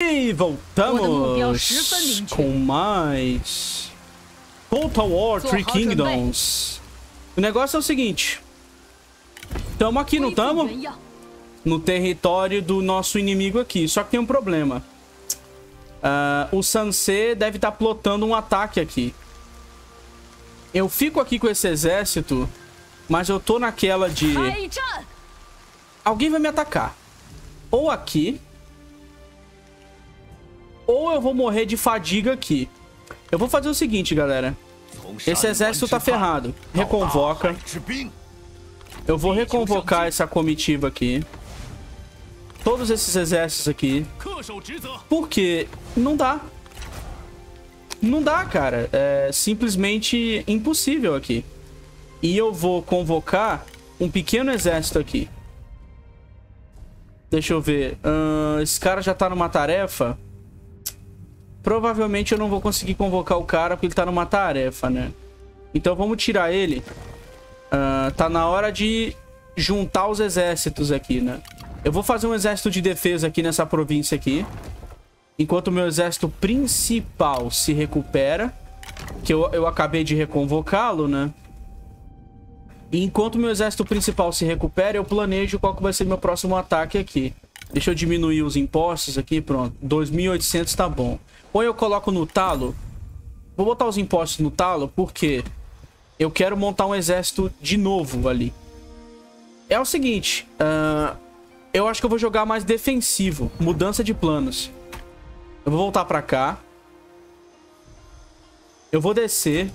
E voltamos com mais Total War Three Kingdoms. O negócio é o seguinte. Tamo aqui, não tamo? No território do nosso inimigo aqui. Só que tem um problema. O Sansei deve estar plotando um ataque aqui. Eu fico aqui com esse exército, mas eu tô naquela de... alguém vai me atacar. Ou aqui... ou eu vou morrer de fadiga aqui. Eu vou fazer o seguinte, galera. Esse exército tá ferrado. Reconvoca. Eu vou reconvocar essa comitiva aqui. Todos esses exércitos aqui. Porque não dá. Não dá, cara. É simplesmente impossível aqui. E eu vou convocar um pequeno exército aqui. Deixa eu ver. Esse cara já tá numa tarefa. Provavelmente eu não vou conseguir convocar o cara porque ele tá numa tarefa, né? Então vamos tirar ele. Tá na hora de juntar os exércitos aqui, né? Eu vou fazer um exército de defesa aqui nessa província aqui. Enquanto o meu exército principal se recupera. Que eu acabei de reconvocá-lo, né? E enquanto o meu exército principal se recupera, eu planejo qual que vai ser meu próximo ataque aqui. Deixa eu diminuir os impostos aqui, pronto. 2.800 tá bom. Ou eu coloco no talo. Vou botar os impostos no talo porque eu quero montar um exército de novo ali. É o seguinte. Eu acho que eu vou jogar mais defensivo. Mudança de planos. Eu vou voltar pra cá. Eu vou descer.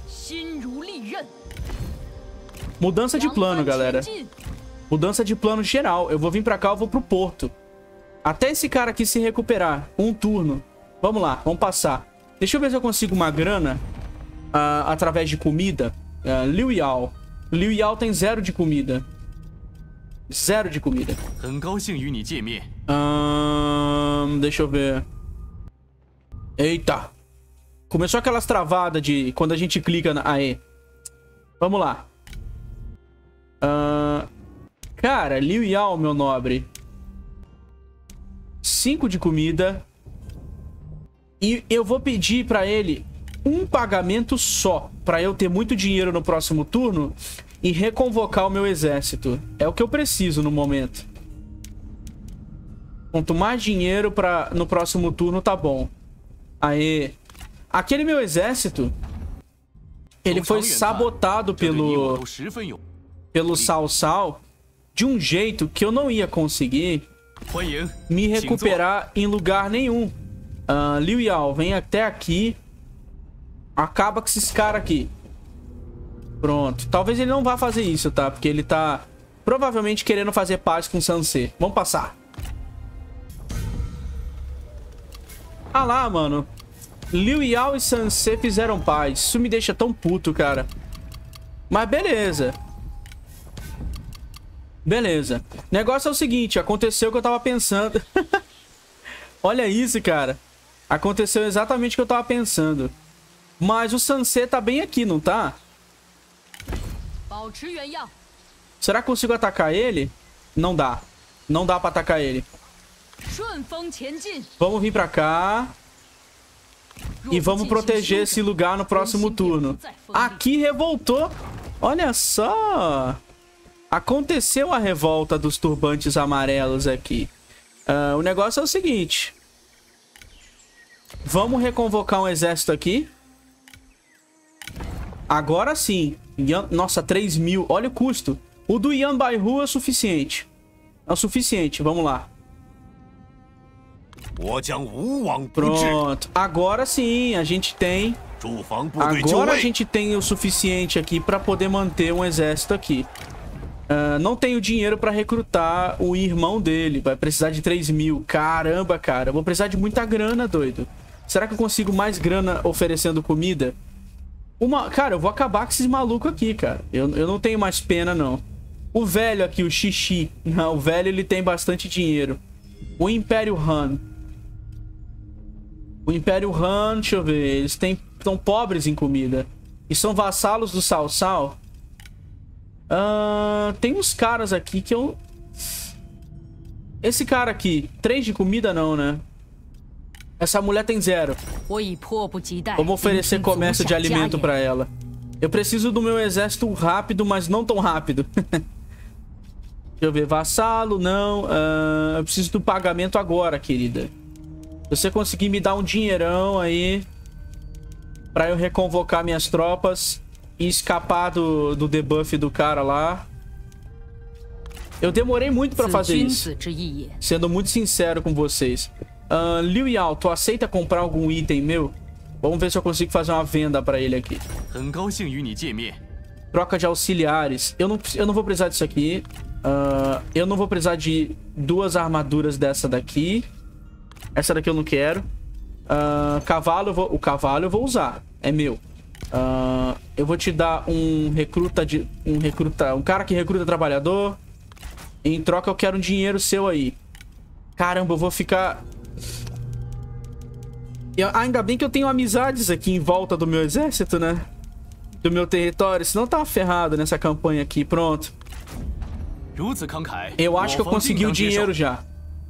Mudança de plano, galera. Mudança de plano geral. Eu vou vir pra cá, eu vou pro porto. Até esse cara aqui se recuperar. Um turno. Vamos lá, vamos passar. Deixa eu ver se eu consigo uma grana através de comida. Liu Yao. Liu Yao tem 0 de comida. 0 de comida. Deixa eu ver. Eita. Começou aquelas travadas de quando a gente clica na... Aê. Vamos lá. Cara, Liu Yao, meu nobre. 5 de comida. E eu vou pedir pra ele um pagamento só. Pra eu ter muito dinheiro no próximo turno e reconvocar o meu exército. É o que eu preciso no momento. Quanto mais dinheiro no próximo turno, tá bom. Aê. Aquele meu exército, ele foi sabotado pelo Cao Cao de um jeito que eu não ia conseguir me recuperar em lugar nenhum. Liu Yao, vem até aqui. Acaba com esses caras aqui. Pronto. Talvez ele não vá fazer isso, tá? Porque ele tá provavelmente querendo fazer paz com o Sansei. Vamos passar. Ah lá, mano. Liu Yao e Sansei fizeram paz. Isso me deixa tão puto, cara. Mas beleza. Beleza. O negócio é o seguinte. Aconteceu o que eu tava pensando. Olha isso, cara. Aconteceu exatamente o que eu tava pensando. Mas o Sansei tá bem aqui, não tá? Será que eu consigo atacar ele? Não dá. Não dá pra atacar ele. Vamos vir pra cá. E vamos proteger esse lugar no próximo turno. Aqui revoltou. Olha só. Aconteceu a revolta dos turbantes amarelos aqui. O negócio é o seguinte. Vamos reconvocar um exército aqui. Agora sim. Nossa, 3.000. Olha o custo. O do Yan Baihu é o suficiente. É o suficiente. Vamos lá. Pronto. Agora sim, a gente tem... Agora a gente tem o suficiente aqui para poder manter um exército aqui. Não tenho dinheiro para recrutar o irmão dele. Vai precisar de 3.000. Caramba, cara. Eu vou precisar de muita grana, doido. Será que eu consigo mais grana oferecendo comida? Cara, eu vou acabar com esses malucos aqui, cara. Eu não tenho mais pena, não. O velho aqui, o Xixi. Não, o velho, ele tem bastante dinheiro. O Império Han. O Império Han, deixa eu ver. Eles estão pobres em comida. E são vassalos do Cao Cao. Tem uns caras aqui que eu... Esse cara aqui, 3 de comida não, né? Essa mulher tem 0. Vamos oferecer comércio de alimento pra ela. Eu preciso do meu exército rápido, mas não tão rápido. Deixa eu ver. Vassalo, não. Eu preciso do pagamento agora, querida. Se você conseguir me dar um dinheirão aí pra eu reconvocar minhas tropas e escapar do debuff do cara lá. Eu demorei muito pra fazer isso. Sendo muito sincero com vocês. Liu Yao, tu aceita comprar algum item meu? Vamos ver se eu consigo fazer uma venda pra ele aqui. Troca de auxiliares. Eu não vou precisar disso aqui. Eu não vou precisar de 2 armaduras dessa daqui. Essa daqui eu não quero. Cavalo, o cavalo eu vou usar. É meu. Eu vou te dar um cara que recruta trabalhador. Em troca eu quero um dinheiro seu aí. Caramba, eu vou ficar... Ainda bem que eu tenho amizades aqui em volta do meu exército, né? Do meu território. Senão tava ferrado nessa campanha aqui. Pronto. Eu acho que eu consegui o dinheiro já.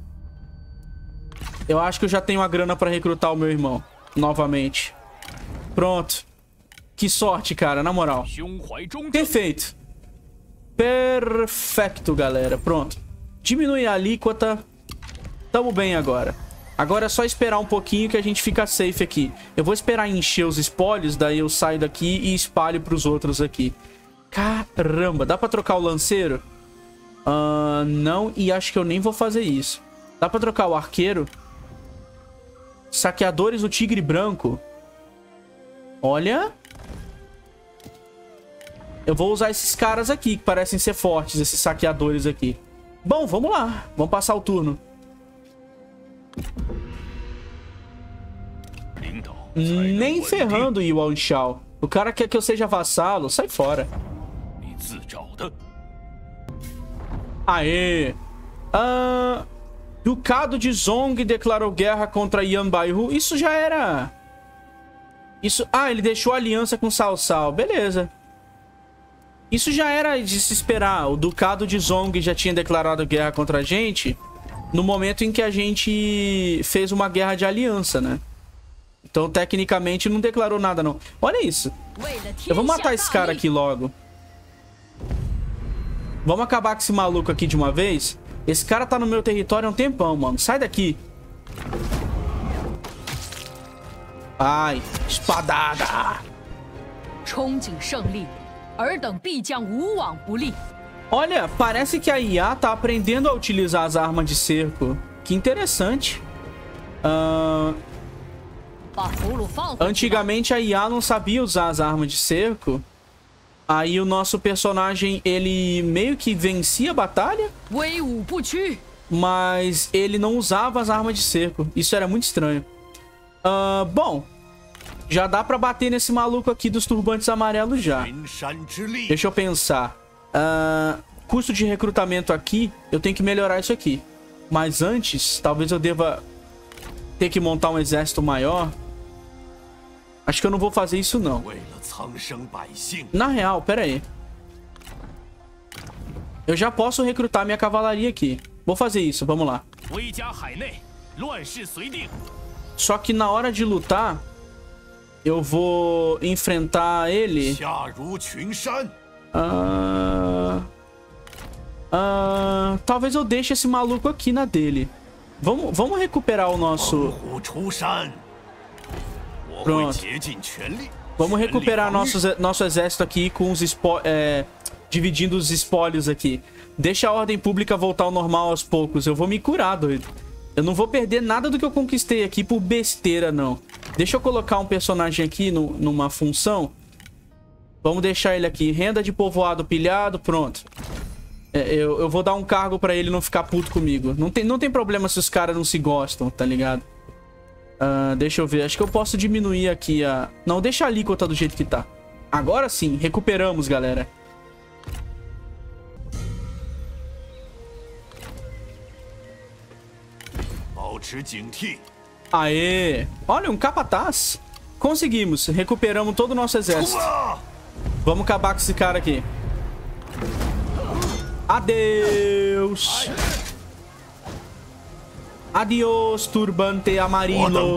Eu acho que eu já tenho a grana pra recrutar o meu irmão. Novamente. Pronto. Que sorte, cara. Na moral. Perfeito. Perfeito, galera. Pronto. Diminui a alíquota. Tamo bem agora. Agora é só esperar um pouquinho que a gente fica safe aqui. Eu vou esperar encher os espólios, daí eu saio daqui e espalho pros outros aqui. Caramba, dá pra trocar o lanceiro? Não, e acho que eu nem vou fazer isso. Dá pra trocar o arqueiro? Saqueadores do Tigre Branco. Olha. Eu vou usar esses caras aqui, que parecem ser fortes, esses saqueadores aqui. Bom, vamos lá. Vamos passar o turno. Nem ferrando, Yuan Shao. O cara quer que eu seja vassalo. Sai fora. Aê. Ducado de Zong declarou guerra contra Yan Baihu. Isso já era... Isso... ele deixou aliança com Cao Cao. Beleza. Isso já era de se esperar. O Ducado de Zong já tinha declarado guerra contra a gente no momento em que a gente fez uma guerra de aliança, né? Então, tecnicamente, não declarou nada, não. Olha isso. Eu vou matar esse cara aqui logo. Vamos acabar com esse maluco aqui de uma vez. Esse cara tá no meu território há um tempão, mano. Sai daqui. Ai, espadada. Olha, parece que a IA tá aprendendo a utilizar as armas de cerco. Que interessante. Antigamente a IA não sabia usar as armas de cerco. Aí o nosso personagem, ele meio que vencia a batalha, mas ele não usava as armas de cerco. Isso era muito estranho. Bom, já dá pra bater nesse maluco aqui dos turbantes amarelos já. Deixa eu pensar. Custo de recrutamento aqui, eu tenho que melhorar isso aqui. Mas antes, talvez eu deva ter que montar um exército maior. Acho que eu não vou fazer isso, não. Na real, pera aí. Eu já posso recrutar minha cavalaria aqui. Vou fazer isso, vamos lá. Só que na hora de lutar, eu vou enfrentar ele... talvez eu deixe esse maluco aqui na dele. Vamos recuperar o nosso... Pronto. Vamos recuperar nosso exército aqui com os dividindo os espólios aqui. Deixa a ordem pública voltar ao normal aos poucos. Eu vou me curar, doido. Eu não vou perder nada do que eu conquistei aqui por besteira, não. Deixa eu colocar um personagem aqui numa função. Vamos deixar ele aqui. Renda de povoado pilhado, pronto. Eu vou dar um cargo pra ele não ficar puto comigo. Não tem problema se os caras não se gostam, tá ligado? Deixa eu ver. Acho que eu posso diminuir aqui a... Não, deixa a alíquota do jeito que tá. Agora sim, recuperamos, galera. Aê! Olha, um capataz. Conseguimos. Recuperamos todo o nosso exército. Vamos acabar com esse cara aqui. Adeus! Adiós, turbante amarelo.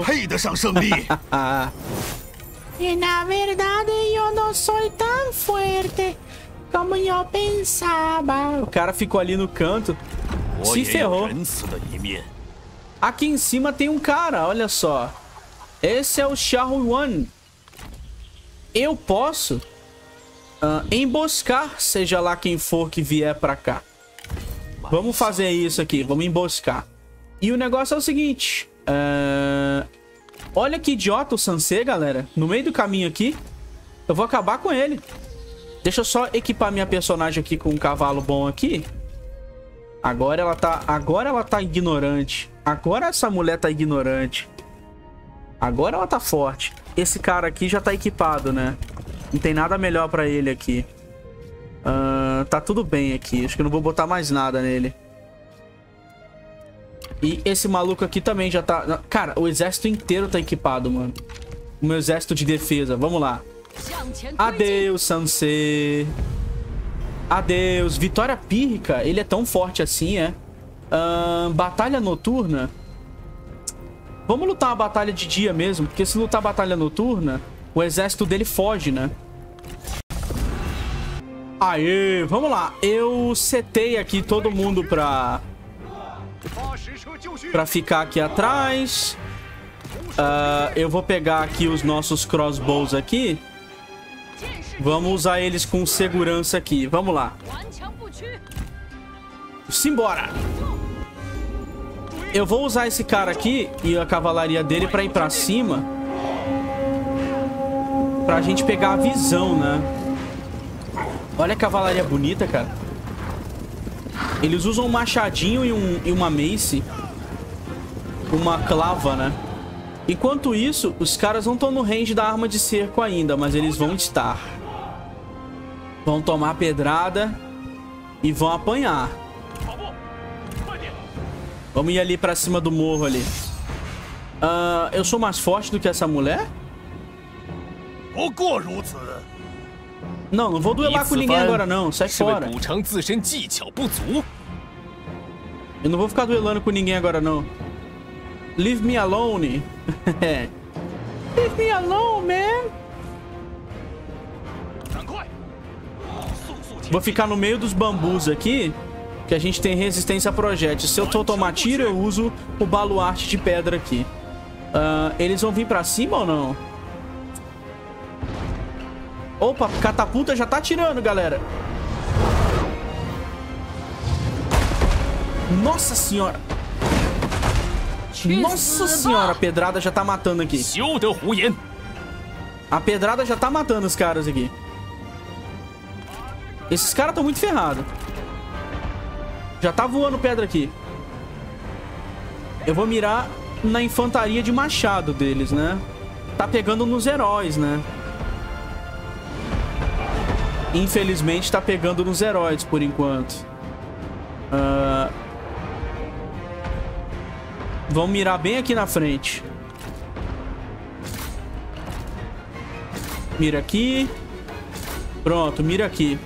E na verdade eu não sou tão forte como eu pensava. O cara ficou ali no canto. Se ferrou. Aqui em cima tem um cara, olha só. Esse é o Xiao Yuan. Eu posso emboscar, seja lá quem for que vier pra cá. Vamos fazer isso aqui, vamos emboscar. E o negócio é o seguinte. Olha que idiota o Sansei, galera. No meio do caminho aqui, eu vou acabar com ele. Deixa eu só equipar minha personagem aqui com um cavalo bom aqui. Agora ela tá ignorante. Agora essa mulher tá ignorante. Agora ela tá forte. Esse cara aqui já tá equipado, né? Não tem nada melhor pra ele aqui. Tá tudo bem aqui. Acho que eu não vou botar mais nada nele. E esse maluco aqui também já tá... Cara, o exército inteiro tá equipado, mano. O meu exército de defesa. Vamos lá. Adeus, Sansei. Adeus. Vitória pírrica. Ele é tão forte assim, é? Batalha noturna. Vamos lutar uma batalha de dia mesmo. Porque se lutar batalha noturna, o exército dele foge, né? Aê, vamos lá. Eu setei aqui todo mundo pra ficar aqui atrás. Eu vou pegar aqui os nossos crossbows aqui. Vamos usar eles com segurança aqui. Vamos lá. Simbora. Eu vou usar esse cara aqui e a cavalaria dele pra ir pra cima. Pra gente pegar a visão, né? Olha a cavalaria bonita, cara. Eles usam um machadinho e uma mace. Uma clava, né? Enquanto isso, os caras não estão no range da arma de cerco ainda, mas eles vão estar. Vão tomar pedrada e vão apanhar. Vamos ir ali pra cima do morro ali. Eu sou mais forte do que essa mulher? Não, não vou duelar com ninguém agora não. Sai fora. Eu não vou ficar duelando com ninguém agora não. Leave me alone. Leave me alone, man. Vou ficar no meio dos bambus aqui, que a gente tem resistência a projéteis. Se eu tomar tiro, eu uso o baluarte de pedra aqui. Eles vão vir pra cima ou não? Opa, catapulta já tá atirando, galera. Nossa senhora. Nossa senhora, a pedrada já tá matando aqui. A pedrada já tá matando os caras aqui. Esses caras estão muito ferrados. Já tá voando pedra aqui. Eu vou mirar na infantaria de machado deles, né? Tá pegando nos heróis, né? Infelizmente tá pegando nos heróis por enquanto. Vamos mirar bem aqui na frente. Mira aqui. Pronto, mira aqui.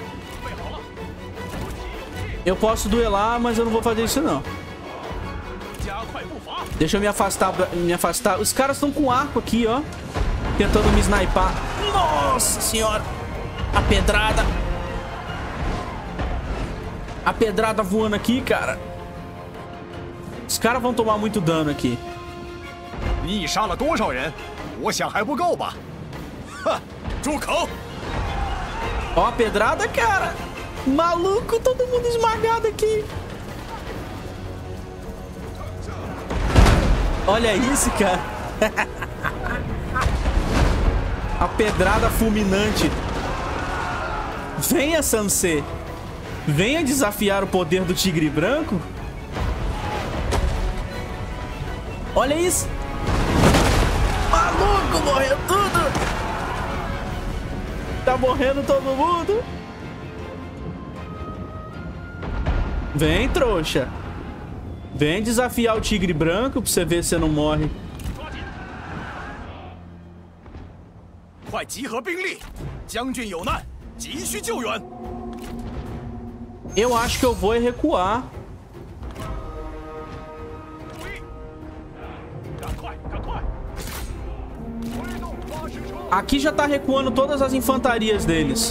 Eu posso duelar, mas eu não vou fazer isso não. Deixa eu me afastar. Os caras estão com arco aqui, ó. Tentando me sniper. Nossa senhora. A pedrada. A pedrada voando aqui, cara. Os caras vão tomar muito dano aqui. Ó a pedrada, cara. Maluco, todo mundo esmagado aqui. Olha isso, cara. A pedrada fulminante. Venha, Sansei. Venha desafiar o poder do tigre branco. Olha isso. Maluco, morreu tudo. Tá morrendo todo mundo. Vem, trouxa. Vem desafiar o tigre branco pra você ver se você não morre. Eu acho que eu vou recuar. Aqui já tá recuando todas as infantarias deles.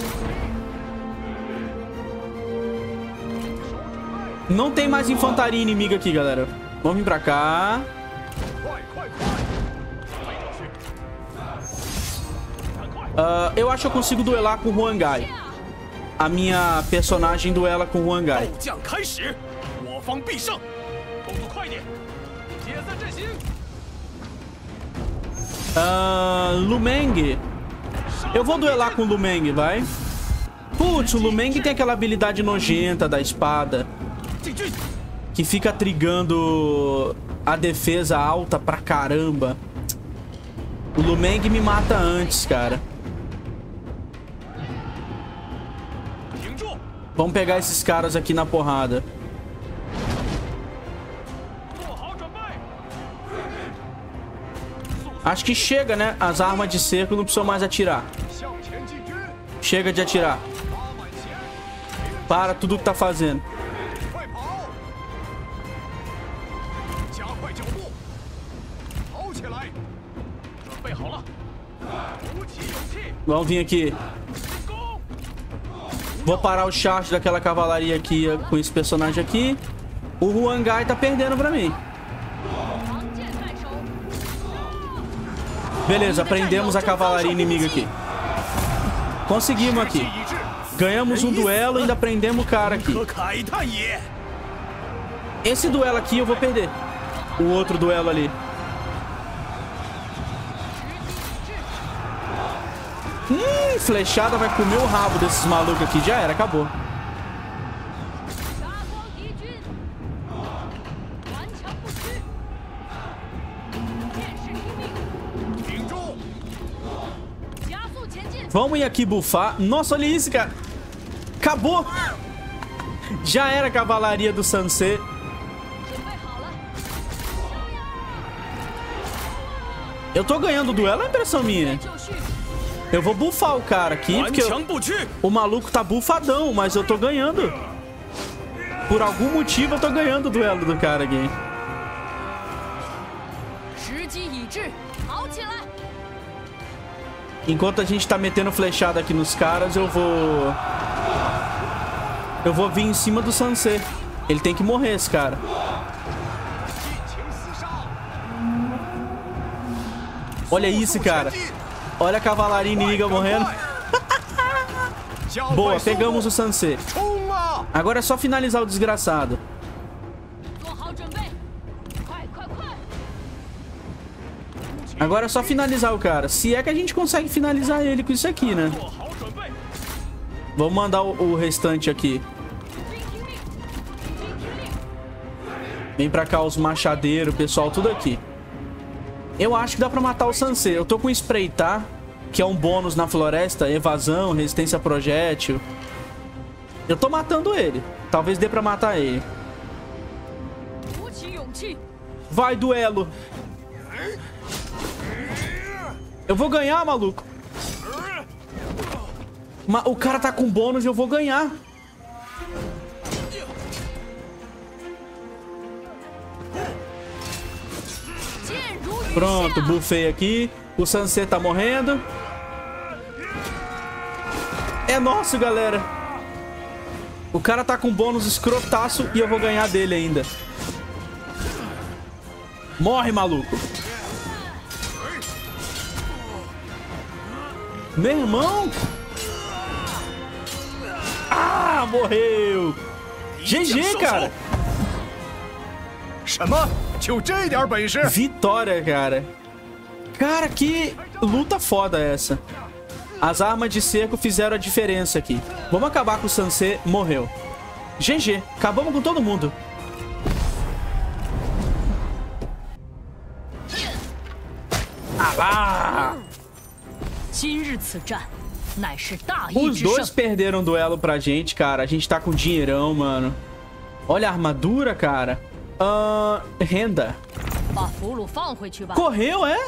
Não tem mais infantaria inimiga aqui, galera. Vamos vir pra cá. Eu acho que eu consigo duelar com o Huangai. A minha personagem duela com o Huangai. Lumeng. Eu vou duelar com o Lumeng, vai. Putz, o Lumeng tem aquela habilidade nojenta da espada que fica trigando a defesa alta pra caramba. O Lumeng me mata antes, cara. Vamos pegar esses caras aqui na porrada. Acho que chega, né? As armas de cerco não precisam mais atirar. Chega de atirar. Para tudo que tá fazendo. Vamos vir aqui. Vou parar o charge daquela cavalaria aqui com esse personagem aqui. O Huangai tá perdendo pra mim. Beleza, prendemos a cavalaria inimiga aqui. Conseguimos aqui. Ganhamos um duelo e ainda prendemos o cara aqui. Esse duelo aqui eu vou perder. O outro duelo ali. Flechada vai comer o rabo desses malucos aqui. Já era, acabou. Vamos ir aqui bufar. Nossa, olha isso, cara. Acabou. Já era a cavalaria do Sansei. Eu tô ganhando o duelo, é impressão minha. Eu vou bufar o cara aqui, porque o maluco tá bufadão, mas eu tô ganhando. Por algum motivo eu tô ganhando o duelo do cara aqui. Enquanto a gente tá metendo flechada aqui nos caras, eu vou vir em cima do Sansei. Ele tem que morrer, esse cara. Olha isso, cara. Olha a cavalaria inimiga morrendo. Boa, pegamos o Sansei. Agora é só finalizar o desgraçado. Agora é só finalizar o cara. Se é que a gente consegue finalizar ele com isso aqui, né? Vamos mandar o restante aqui. Vem pra cá os machadeiros, pessoal, tudo aqui. Eu acho que dá pra matar o Sansei. Eu tô com espreitar, que é um bônus na floresta. Evasão, resistência a projétil. Eu tô matando ele. Talvez dê pra matar ele. Vai, duelo. Eu vou ganhar, maluco. O cara tá com bônus e eu vou ganhar. Pronto, bufei aqui. O Sansei tá morrendo. É nosso, galera. O cara tá com bônus escrotaço e eu vou ganhar dele ainda. Morre, maluco. Meu irmão. Ah, morreu. GG, cara. Vitória, cara. Cara, que luta foda essa. As armas de cerco fizeram a diferença aqui. Vamos acabar com o Sansei. Morreu. GG. Acabamos com todo mundo. Ah lá! Os dois perderam o duelo pra gente, cara. A gente tá com dinheirão, mano. Olha a armadura, cara. Renda. Correu, é?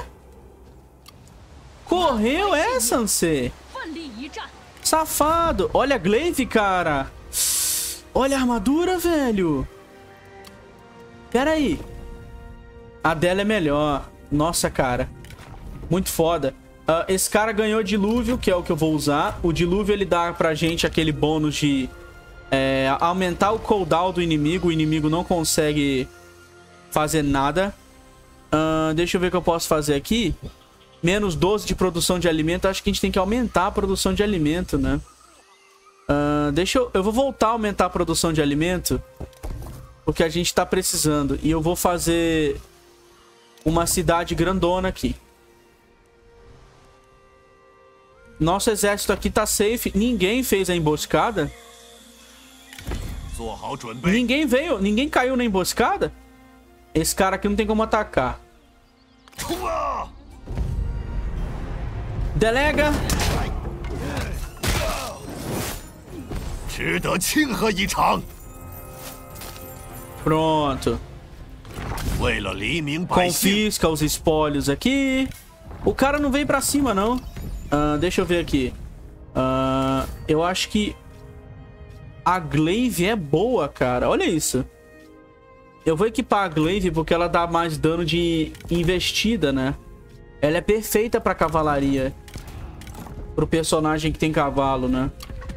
Correu, é, Sansei? Safado. Olha a glaive, cara. Olha a armadura, velho. Pera aí. A dela é melhor. Nossa, cara. Muito foda. Esse cara ganhou dilúvio, que é o que eu vou usar. O dilúvio, ele dá pra gente aquele bônus de aumentar o cooldown do inimigo. O inimigo não consegue fazer nada. Deixa eu ver o que eu posso fazer aqui. Menos 12 de produção de alimento. Acho que a gente tem que aumentar a produção de alimento, né? Eu vou voltar a aumentar a produção de alimento, porque a gente tá precisando. E eu vou fazer uma cidade grandona aqui. Nosso exército aqui tá safe. Ninguém fez a emboscada. Ninguém caiu na emboscada. Esse cara aqui não tem como atacar. Delega. Pronto. Confisca os espólios aqui. O cara não veio pra cima, não. Deixa eu ver aqui. Eu acho que a Glaive é boa, cara. Olha isso. Eu vou equipar a Glaive porque ela dá mais dano de investida, né? Ela é perfeita pra cavalaria. Pro personagem que tem cavalo, né?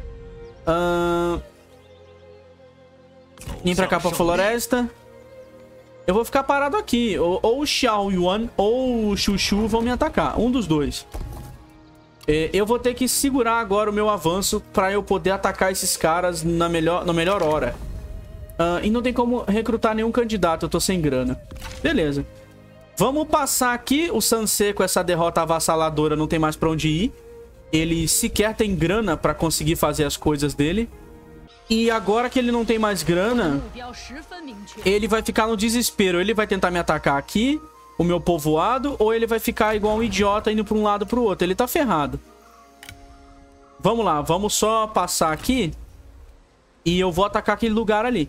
Vem pra cá pra floresta. Eu vou ficar parado aqui. Ou o Xiao Yuan ou o Chuchu vão me atacar. Um dos dois. Eu vou ter que segurar agora o meu avanço pra eu poder atacar esses caras na melhor hora. E não tem como recrutar nenhum candidato. Eu tô sem grana. Beleza. Vamos passar aqui. O Sansei, com essa derrota avassaladora, não tem mais pra onde ir. Ele sequer tem grana pra conseguir fazer as coisas dele. E agora que ele não tem mais grana, ele vai ficar no desespero. Ele vai tentar me atacar aqui, o meu povoado, ou ele vai ficar igual um idiota indo pra um lado pro outro. Ele tá ferrado. Vamos lá, vamos só passar aqui. E eu vou atacar aquele lugar ali.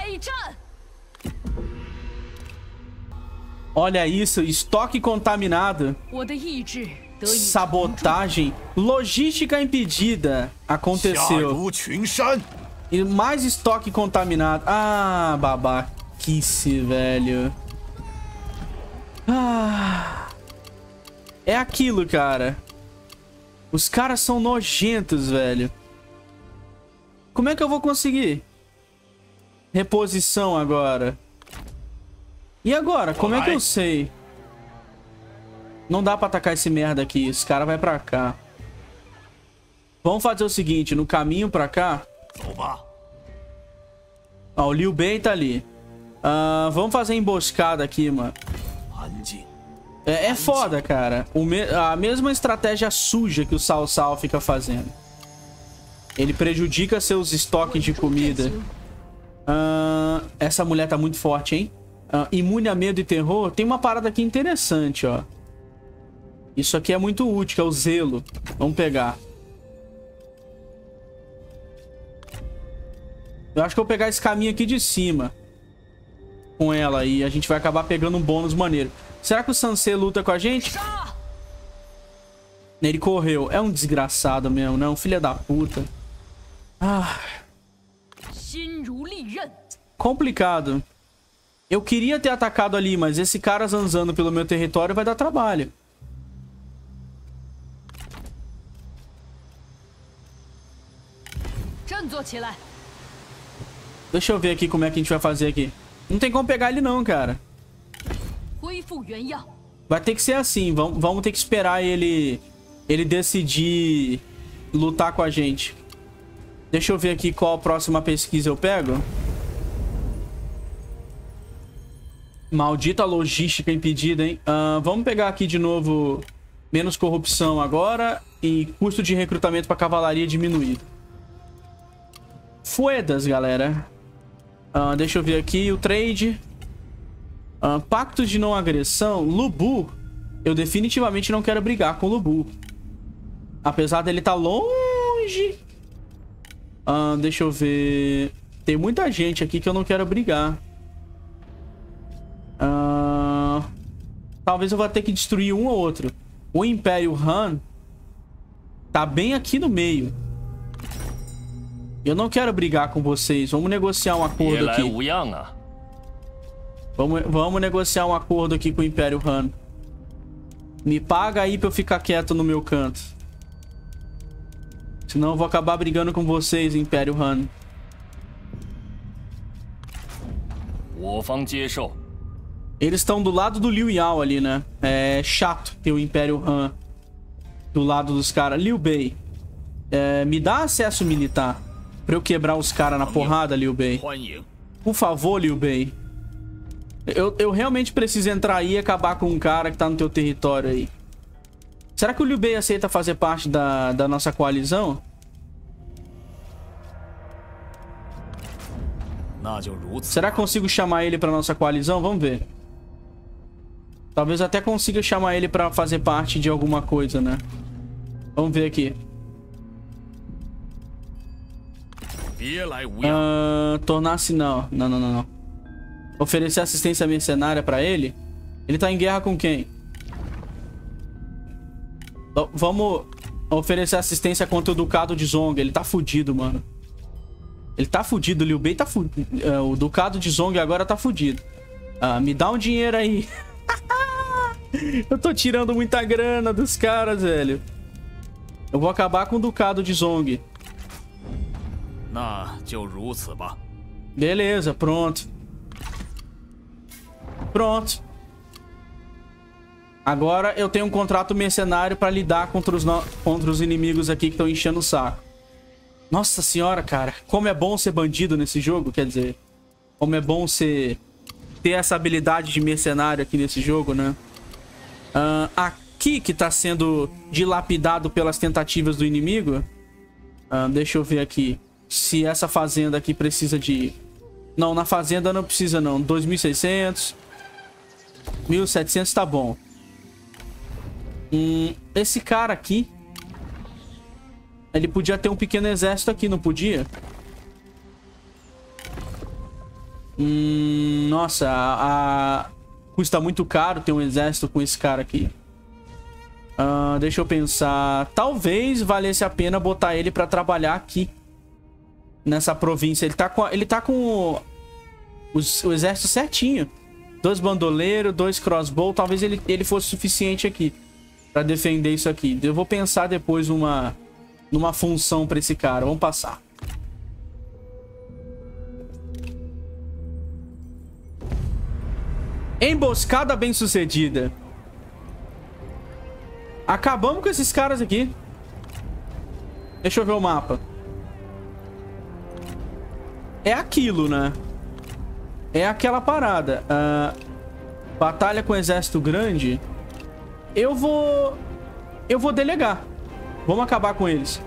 Olha isso, estoque contaminado. Sabotagem. Logística impedida. Aconteceu. E mais estoque contaminado. Ah, babaquice, velho. É aquilo, cara. Os caras são nojentos, velho. Como é que eu vou conseguir? Reposição agora. E agora? Como é que eu sei? Não dá pra atacar esse merda aqui. Esse cara vai pra cá. Vamos fazer o seguinte. No caminho pra cá... Ó, o Liu Bei tá ali. Vamos fazer emboscada aqui, mano. É foda, cara. A mesma estratégia suja que o Cao Cao fica fazendo. Ele prejudica seus estoques de comida. Essa mulher tá muito forte, hein? Imune a medo e terror. Tem uma parada aqui interessante, ó. Isso aqui é muito útil, que é o zelo. Vamos pegar. Eu acho que eu vou pegar esse caminho aqui de cima. Com ela aí. A gente vai acabar pegando um bônus maneiro. Será que o Sansei luta com a gente? Ele correu. É um desgraçado mesmo, né? Um filho da puta. Complicado. Eu queria ter atacado ali, mas esse cara zanzando pelo meu território vai dar trabalho. Deixa eu ver aqui como é que a gente vai fazer aqui. Não tem como pegar ele não, cara. Vai ter que ser assim. Vamos ter que esperar ele decidir lutar com a gente. Deixa eu ver aqui qual a próxima pesquisa eu pego. Maldita logística impedida, hein? Vamos pegar aqui de novo menos corrupção agora e custo de recrutamento para cavalaria diminuído. Fuedas, galera. Deixa eu ver aqui o trade. Pactos de não agressão. Lubu. Eu definitivamente não quero brigar com o Lubu. Apesar dele estar longe. Deixa eu ver. Tem muita gente aqui que eu não quero brigar. Talvez eu vá ter que destruir um ou outro. O Império Han tá bem aqui no meio. Eu não quero brigar com vocês. Vamos negociar um acordo aqui. Vamos negociar um acordo aqui com o Império Han. Me paga aí pra eu ficar quieto no meu canto. Senão eu vou acabar brigando com vocês, Império Han. Eles estão do lado do Liu Yao ali, né? É chato ter o Império Han do lado dos caras. Liu Bei, me dá acesso militar pra eu quebrar os caras na porrada, Liu Bei. Por favor, Liu Bei. Eu realmente preciso entrar aí e acabar com um cara que tá no teu território aí. Será que o Liu Bei aceita fazer parte da nossa coalizão? Será que consigo chamar ele pra nossa coalizão? Vamos ver. Talvez até consiga chamar ele pra fazer parte de alguma coisa, né? Vamos ver aqui. Tornar-se não. Não. Oferecer assistência mercenária pra ele? Ele tá em guerra com quem? Vamos oferecer assistência contra o Ducado de Zong. Ele tá fudido, mano. Ele tá fudido. O Liu Bei tá fudido. O Ducado de Zong agora tá fudido. Me dá um dinheiro aí. Eu tô tirando muita grana dos caras, velho. Eu vou acabar com o Ducado de Zong. Beleza, pronto. Pronto. Agora eu tenho um contrato mercenário pra lidar contra os inimigos aqui que estão enchendo o saco. Nossa senhora, cara. Como é bom ser bandido nesse jogo, quer dizer. Como é bom ter essa habilidade de mercenário aqui nesse jogo, né? Aqui que tá sendo dilapidado pelas tentativas do inimigo. Deixa eu ver aqui. Se essa fazenda aqui precisa de... Não, na fazenda não precisa não. 2.600. 1.700 tá bom. Esse cara aqui... Ele podia ter um pequeno exército aqui, não podia? Nossa, custa muito caro ter um exército com esse cara aqui. Deixa eu pensar. Talvez valesse a pena botar ele pra trabalhar aqui. Nessa província. Ele tá com o exército certinho. 2 bandoleiros, 2 crossbow. Talvez ele fosse suficiente aqui pra defender isso aqui. Eu vou pensar depois numa função pra esse cara. Vamos passar. Emboscada bem sucedida. Acabamos com esses caras aqui. Deixa eu ver o mapa. É aquilo, né? É aquela parada. Batalha com exército grande. Eu vou delegar. Vamos acabar com eles.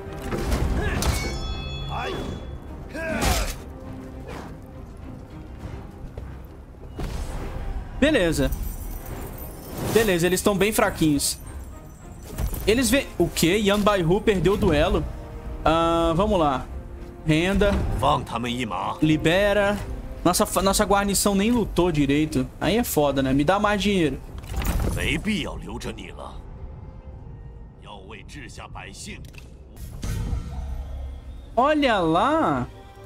Beleza. Beleza, eles estão bem fraquinhos. Eles vê... O quê? Yan Baihu perdeu o duelo. Vamos lá. Renda. Libera. Nossa guarnição nem lutou direito. Aí é foda, né? Me dá mais dinheiro. Olha lá.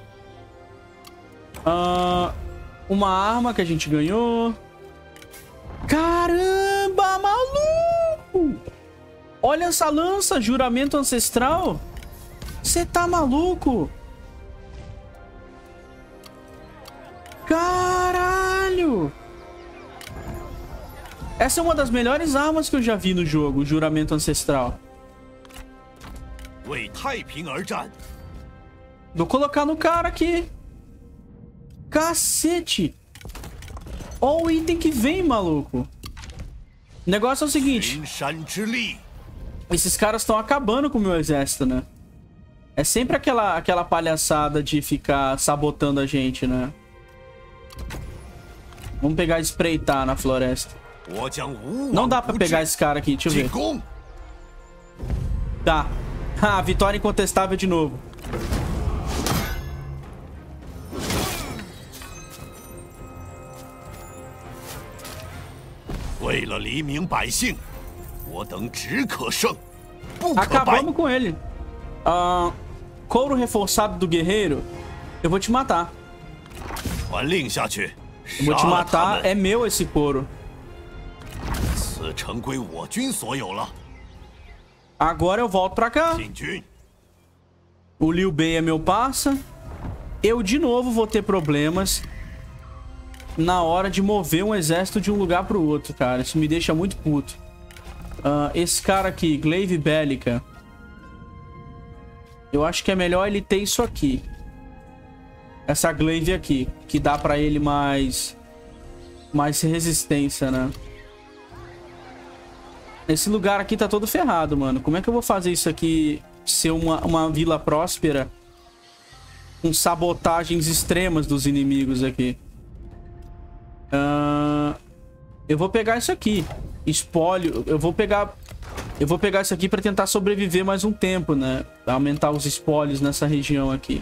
Uma arma que a gente ganhou. Caramba, maluco! Olha essa lança, juramento ancestral. Você tá maluco? Caralho! Essa é uma das melhores armas que eu já vi no jogo, o juramento ancestral. Vou colocar no cara aqui. Cacete! Olha o item que vem, maluco. O negócio é o seguinte. Esses caras estão acabando com o meu exército, né? É sempre aquela palhaçada de ficar sabotando a gente, né? Vamos pegar e espreitar na floresta. Não dá pra pegar esse cara aqui, deixa eu ver. Tá. Vitória incontestável de novo. Acabamos com ele. Couro reforçado do guerreiro. Eu vou te matar. Eu vou te matar. É meu esse couro. Agora eu volto pra cá. O Liu Bei é meu parça. Eu, de novo, vou ter problemas na hora de mover um exército de um lugar pro outro, cara. Isso me deixa muito puto. Esse cara aqui, Glaive Bélica. Eu acho que é melhor ele ter isso aqui. Essa Glaive aqui, que dá pra ele mais resistência, né? Esse lugar aqui tá todo ferrado, mano. Como é que eu vou fazer isso aqui ser uma vila próspera com sabotagens extremas dos inimigos aqui? Eu vou pegar isso aqui. Espólio. Eu vou pegar isso aqui pra tentar sobreviver mais um tempo, né? Aumentar os espólios nessa região aqui.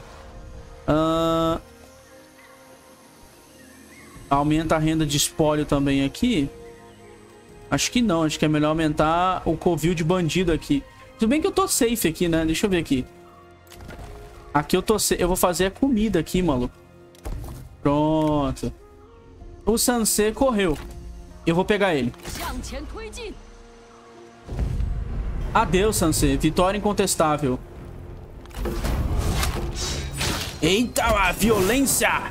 Aumenta a renda de espólio também aqui. Acho que não. Acho que é melhor aumentar o covil de bandido aqui. Tudo bem que eu tô safe aqui, né? Deixa eu ver aqui. Aqui eu tô safe. Eu vou fazer a comida aqui, maluco. Pronto. O Sansei correu. Eu vou pegar ele. Adeus, Sansei. Vitória incontestável. Eita, a violência!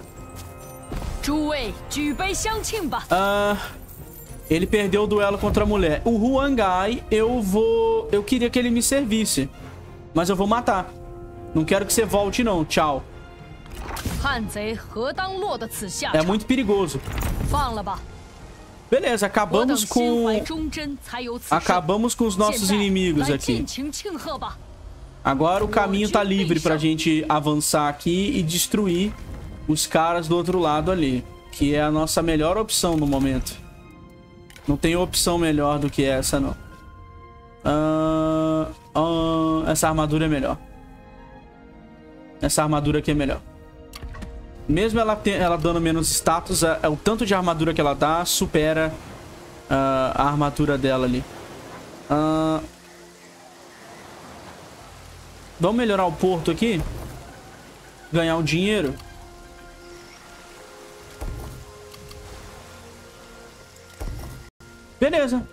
Ele perdeu o duelo contra a mulher. O Huangai, eu queria que ele me servisse. Mas eu vou matar. Não quero que você volte, não. Tchau. É muito perigoso. Beleza, acabamos com os nossos inimigos aqui. Agora o caminho tá livre pra gente avançar aqui e destruir os caras do outro lado ali. Que é a nossa melhor opção no momento. Não tem opção melhor do que essa, não. Essa armadura é melhor. Essa armadura aqui é melhor. Mesmo ela dando menos status, o tanto de armadura que ela dá supera a armadura dela ali. Vamos melhorar o porto aqui. Ganhar um dinheiro. Beleza.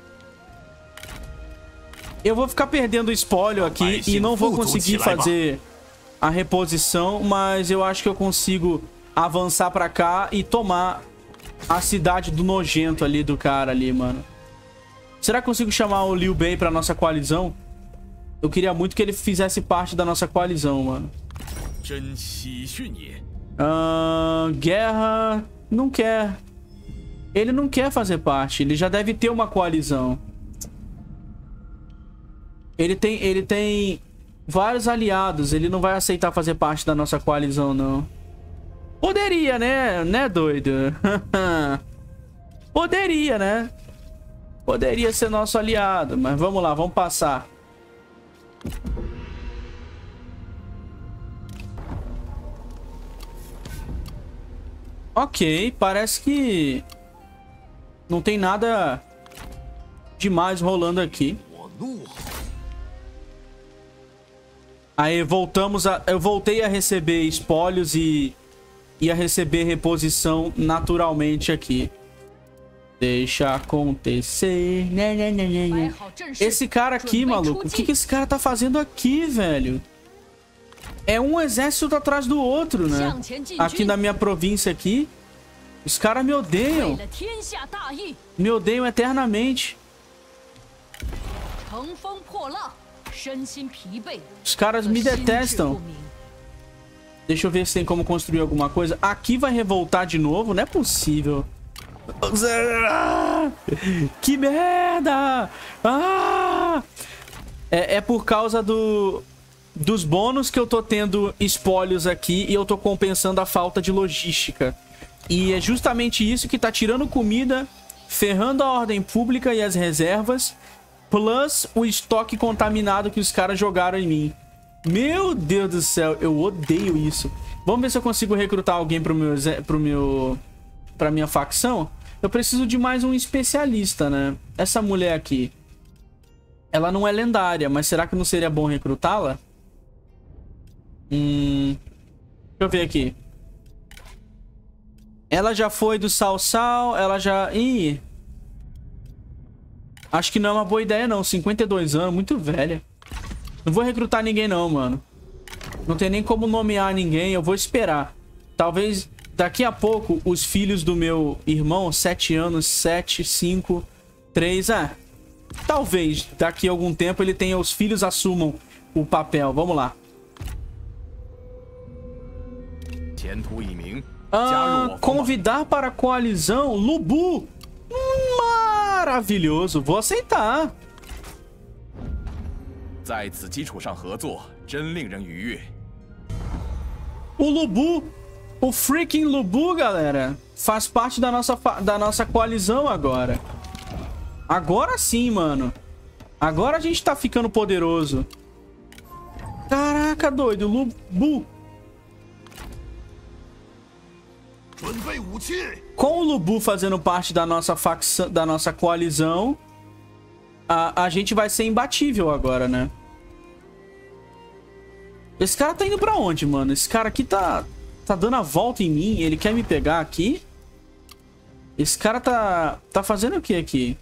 Eu vou ficar perdendo espólio aqui e não vou conseguir fazer a reposição, mas eu acho que eu consigo avançar pra cá e tomar a cidade do nojento ali do cara ali, mano. Será que eu consigo chamar o Liu Bei pra nossa coalizão? Eu queria muito que ele fizesse parte da nossa coalizão, mano. Guerra... Não quer. Ele não quer fazer parte. Ele já deve ter uma coalizão. Ele tem vários aliados. Ele não vai aceitar fazer parte da nossa coalizão, não. Poderia, né, doido? Poderia, né? Poderia ser nosso aliado. Mas vamos lá, vamos passar. Ok, parece que não tem nada demais rolando aqui. Aí eu voltei a receber espólios e a receber reposição naturalmente aqui. Deixa acontecer. Esse cara aqui, maluco, o que esse cara tá fazendo aqui, velho? É um exército atrás do outro, né? Aqui na minha província aqui. Os caras me odeiam. Me odeiam eternamente. Os caras me detestam. Deixa eu ver se tem como construir alguma coisa. Aqui vai revoltar de novo? Não é possível. Que merda! É por causa dos bônus que eu tô tendo espólios aqui e eu tô compensando a falta de logística. E é justamente isso que tá tirando comida, ferrando a ordem pública e as reservas, plus o estoque contaminado que os caras jogaram em mim. Meu Deus do céu, eu odeio isso. Vamos ver se eu consigo recrutar alguém pra minha facção. Eu preciso de mais um especialista, né? Essa mulher aqui, ela não é lendária, mas será que não seria bom recrutá-la? Deixa eu ver aqui. Ela já foi do Sal Sal, ela já... Ih! Acho que não é uma boa ideia, não. 52 anos, muito velha. Não vou recrutar ninguém, não, mano. Não tem nem como nomear ninguém. Eu vou esperar. Talvez daqui a pouco os filhos do meu irmão, 7 anos, 7, 5, 3... talvez daqui a algum tempo ele tenha... Os filhos assumam o papel. Vamos lá. Convidar para a coalizão Lubu. Maravilhoso. Vou aceitar. O Lubu, o freaking Lubu, galera, faz parte da nossa coalizão agora. Agora sim, mano. Agora a gente tá ficando poderoso. Caraca, doido. Lubu. Com o Lubu fazendo parte da nossa facção, da nossa coalizão, a gente vai ser imbatível agora, né? Esse cara tá indo pra onde, mano? Esse cara aqui tá dando a volta em mim. Ele quer me pegar aqui? Esse cara tá fazendo o que aqui?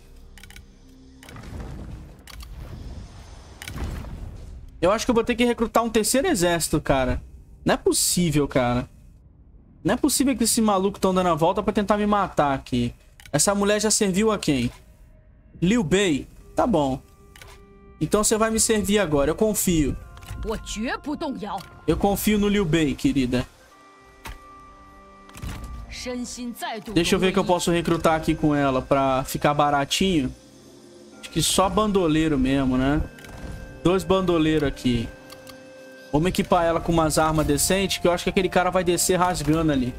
Eu acho que eu vou ter que recrutar um terceiro exército, cara. Não é possível, cara. Não é possível que esse maluco tão dando a volta pra tentar me matar aqui. Essa mulher já serviu a quem? Liu Bei. Tá bom. Então você vai me servir agora. Eu confio. Eu confio no Liu Bei, querida. Deixa eu ver que eu posso recrutar aqui com ela pra ficar baratinho. Acho que só bandoleiro mesmo, né? 2 bandoleiros aqui. Vamos equipar ela com umas armas decentes, que eu acho que aquele cara vai descer rasgando ali.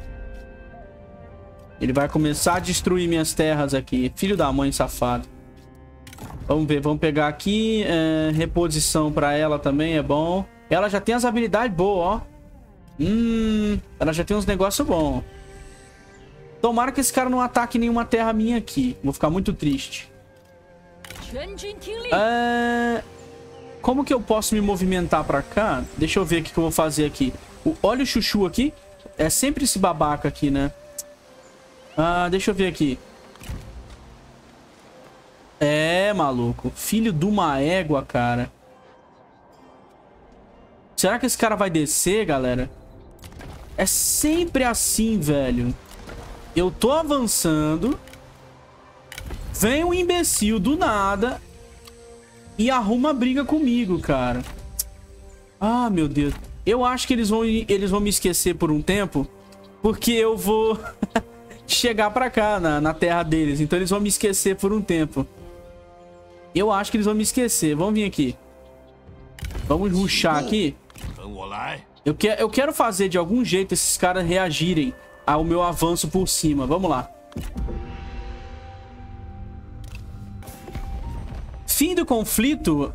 Ele vai começar a destruir minhas terras aqui. Filho da mãe, safado. Vamos ver, vamos pegar aqui. Reposição pra ela também é bom. Ela já tem as habilidades boas, ó. Ela já tem uns negócios bons. Tomara que esse cara não ataque nenhuma terra minha aqui. Vou ficar muito triste. Como que eu posso me movimentar pra cá? Deixa eu ver o que eu vou fazer aqui. Olha o chuchu aqui. É sempre esse babaca aqui, né? Deixa eu ver aqui. Maluco. Filho de uma égua, cara. Será que esse cara vai descer, galera? É sempre assim, velho. Eu tô avançando. Vem um imbecil do nada e arruma briga comigo, cara. Meu Deus. Eu acho que eles vão me esquecer por um tempo, porque eu vou chegar pra cá, na terra deles. Então eles vão me esquecer por um tempo. Eu acho que eles vão me esquecer. Vamos vir aqui. Vamos rushar aqui. Eu quero fazer de algum jeito esses caras reagirem ao meu avanço por cima. Vamos lá. Fim do conflito.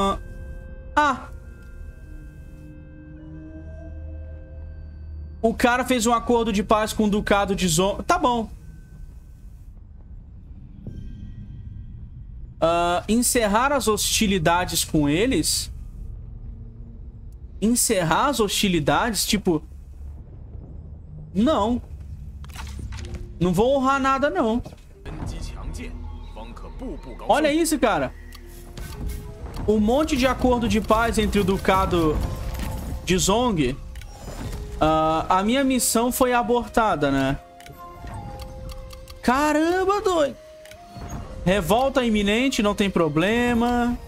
O cara fez um acordo de paz com o Ducado de Zong. Tá bom. Encerrar as hostilidades com eles? Encerrar as hostilidades? Tipo... Não. Não vou honrar nada, não. Olha isso, cara. Um monte de acordo de paz entre o Ducado de Zong. A minha missão foi abortada, né? Caramba, doido. Revolta iminente, não tem problema.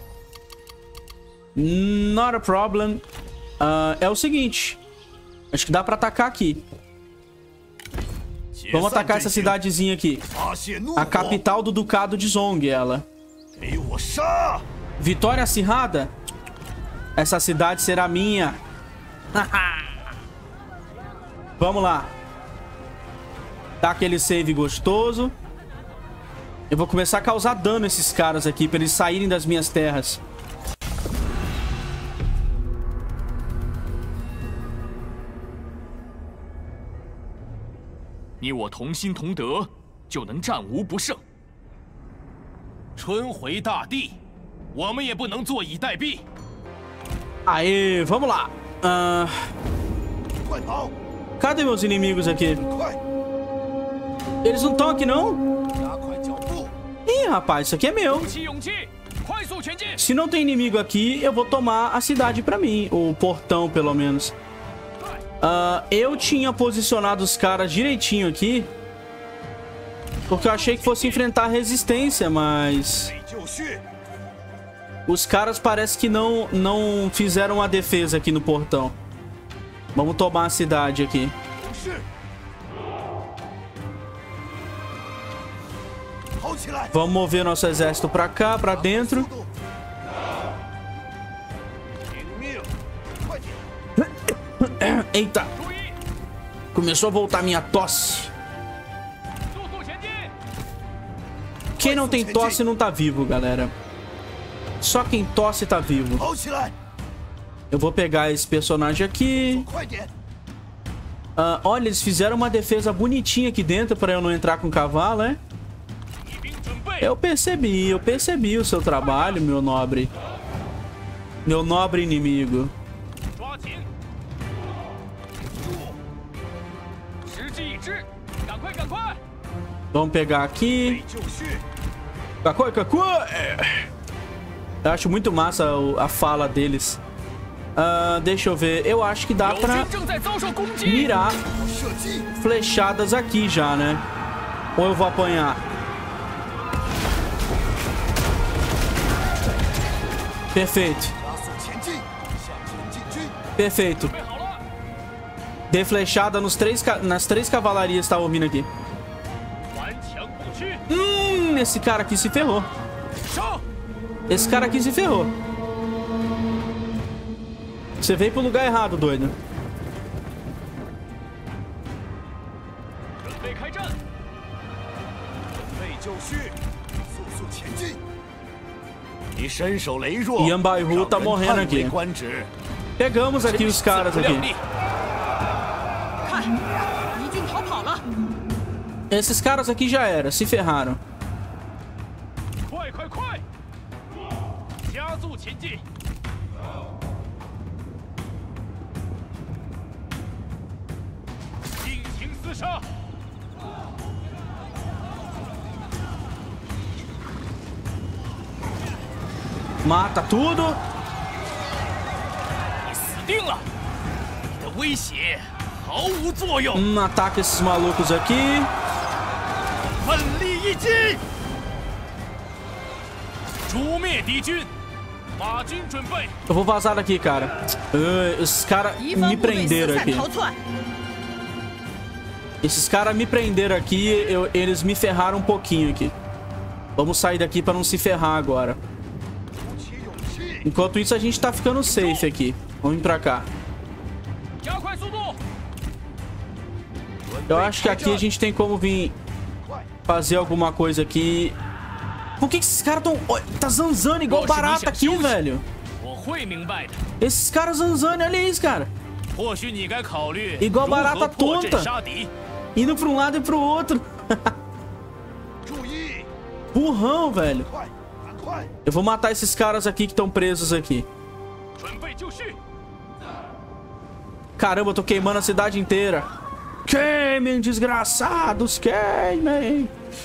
Not a problem. É o seguinte. Acho que dá pra atacar aqui. Vamos atacar essa cidadezinha aqui. A capital do Ducado de Zong, ela. Vitória acirrada? Essa cidade será minha. Vamos lá. Dá aquele save gostoso. Eu vou começar a causar dano a esses caras aqui, pra eles saírem das minhas terras. Aê, vamos lá. Cadê meus inimigos aqui? Eles não estão aqui, não? Ih, rapaz. Isso aqui é meu. Se não tem inimigo aqui, eu vou tomar a cidade pra mim. O portão, pelo menos. Eu tinha posicionado os caras direitinho aqui. Porque eu achei que fosse enfrentar resistência, mas... os caras parece que não fizeram a defesa aqui no portão. Vamos tomar a cidade aqui. Vamos mover nosso exército pra cá, pra dentro. Eita. Começou a voltar minha tosse. Quem não tem tosse não tá vivo, galera. Só quem tosse tá vivo. Eu vou pegar esse personagem aqui. Olha, eles fizeram uma defesa bonitinha aqui dentro pra eu não entrar com o cavalo, né? Eu percebi o seu trabalho, meu nobre. Meu nobre inimigo. Vamos pegar aqui. Eu acho muito massa a fala deles. Deixa eu ver. Eu acho que dá pra mirar flechadas aqui já, né? Ou eu vou apanhar? Perfeito. Perfeito. Dei flechada nas três cavalarias que estavam vindo aqui. Esse cara aqui se ferrou. Esse cara aqui se ferrou. Você veio pro lugar errado, doido. Yan Baihu tá morrendo aqui. Pegamos aqui os caras aqui. Esses caras aqui já era, se ferraram. Mata tudo. Ataca esses malucos aqui. Eu vou vazar daqui, cara. Esses caras me prenderam aqui. Esses caras me prenderam aqui. Eles me ferraram um pouquinho aqui. Vamos sair daqui pra não se ferrar agora. Enquanto isso, a gente tá ficando safe aqui. Vamos vir pra cá. Eu acho que aqui a gente tem como vir fazer alguma coisa aqui. Por que esses caras tão... Tá zanzando igual barata aqui, velho. Esses caras zanzando, olha isso, cara. Igual barata tonta. Indo pra um lado e pro outro. Burrão, velho. Eu vou matar esses caras aqui que estão presos aqui. Caramba, eu tô queimando a cidade inteira. Queimem, desgraçados, queimem.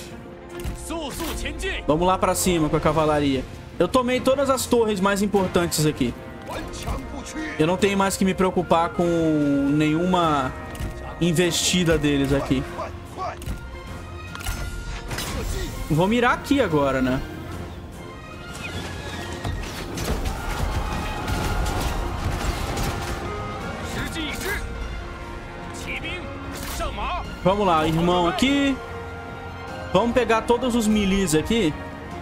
Vamos lá pra cima com a cavalaria. Eu tomei todas as torres mais importantes aqui. Eu não tenho mais que me preocupar com nenhuma investida deles aqui. Vou mirar aqui agora, né? Vamos lá, irmão aqui. Vamos pegar todos os milis aqui.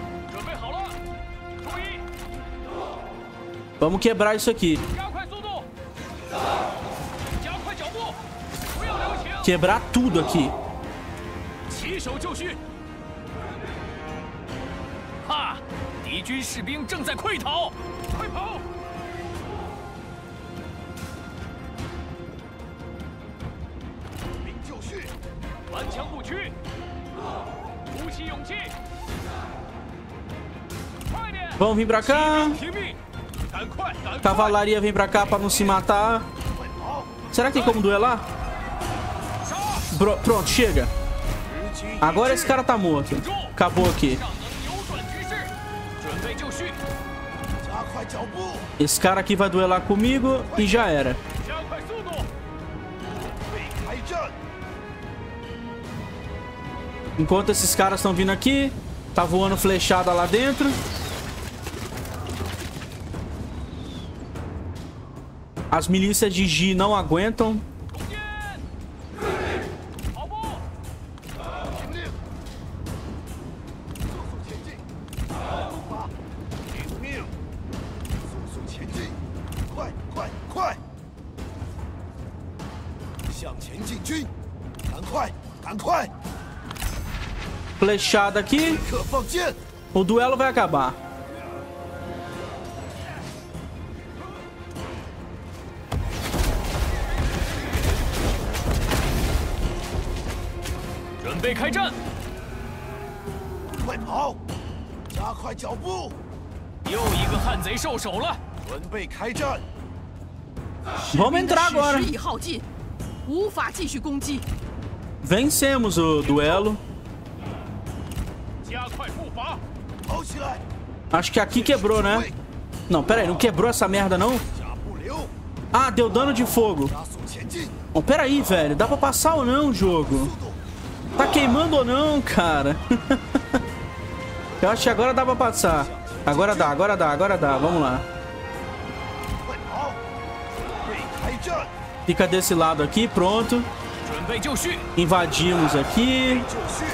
Vamos quebrar isso aqui. Quebrar tudo aqui. Vamos vir pra cá. Cavalaria vem pra cá pra não se matar. Será que tem como duelar? Pronto, chega. Agora esse cara tá morto. Acabou aqui. Esse cara aqui vai duelar comigo e já era. Enquanto esses caras estão vindo aqui, tá voando flechada lá dentro. As milícias de Ji não aguentam. Flechada aqui. O duelo vai acabar. Vamos entrar agora. Vencemos o duelo. Acho que aqui quebrou, né? Não, pera aí, não quebrou essa merda, não? Ah, deu dano de fogo. Bom, pera aí, velho. Dá pra passar ou não, jogo? Tá queimando ou não, cara? Eu acho que agora dá pra passar. Agora dá, agora dá, agora dá. Vamos lá. Fica desse lado aqui, pronto. Invadimos aqui.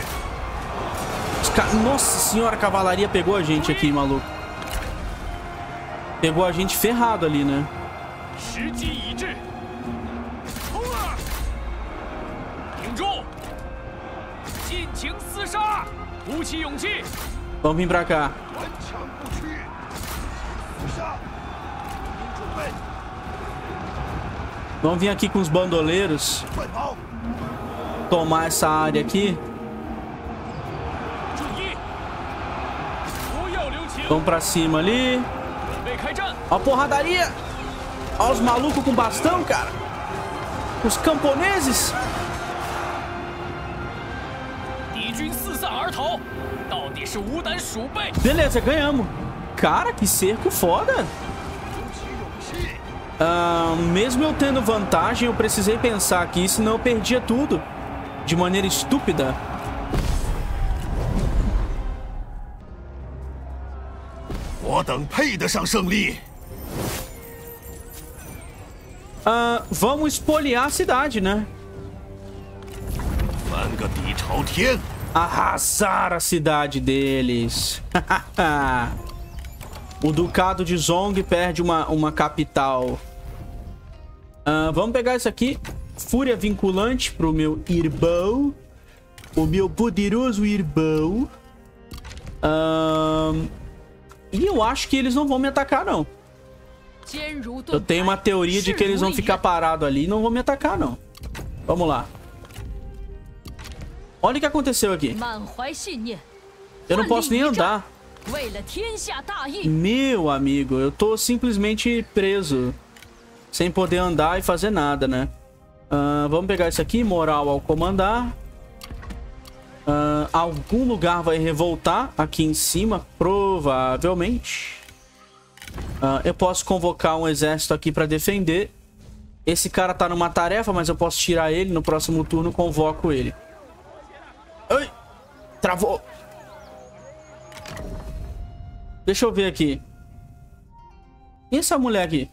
Nossa senhora, a cavalaria pegou a gente aqui, maluco. Pegou a gente ferrado ali, né? Vamos vir pra cá. Vamos vir aqui com os bandoleiros. Tomar essa área aqui. Vamos pra cima ali. Ó a porradaria. Ó os malucos com bastão, cara. Os camponeses. Beleza, ganhamos. Cara, que cerco foda. Mesmo eu tendo vantagem, eu precisei pensar aqui, senão eu perdia tudo de maneira estúpida. Vamos espoliar a cidade, né? Arrasar a cidade deles. O Ducado de Zong perde uma capital. Vamos pegar isso aqui. Fúria vinculante pro meu irmão. O meu poderoso irmão. E eu acho que eles não vão me atacar, não. Eu tenho uma teoria de que eles vão ficar parados ali e não vão me atacar, não. Vamos lá. Olha o que aconteceu aqui. Eu não posso nem andar. Meu amigo, eu tô simplesmente preso. Sem poder andar e fazer nada, né? Vamos pegar isso aqui. Moral ao comandar. Algum lugar vai revoltar aqui em cima, provavelmente. Eu posso convocar um exército aqui pra defender. Esse cara tá numa tarefa, mas eu posso tirar ele. No próximo turno convoco ele. Ai! Travou! Deixa eu ver aqui. E essa mulher aqui?